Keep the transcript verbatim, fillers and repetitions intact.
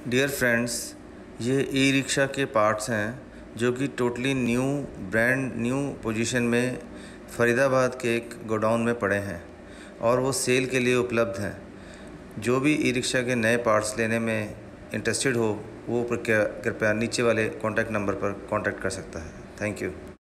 Dear friends, ये e rickshaw के parts हैं जो कि totally new brand new position में फ़रीदाबाद के एक गोडाउन में पड़े हैं और वो सेल के लिए उपलब्ध हैं। जो भी ई रिक्शा के नए पार्ट्स लेने में इंटरेस्टेड हो वो कृपया नीचे वाले कॉन्टैक्ट नंबर पर कॉन्टैक्ट कर सकता है। Thank you.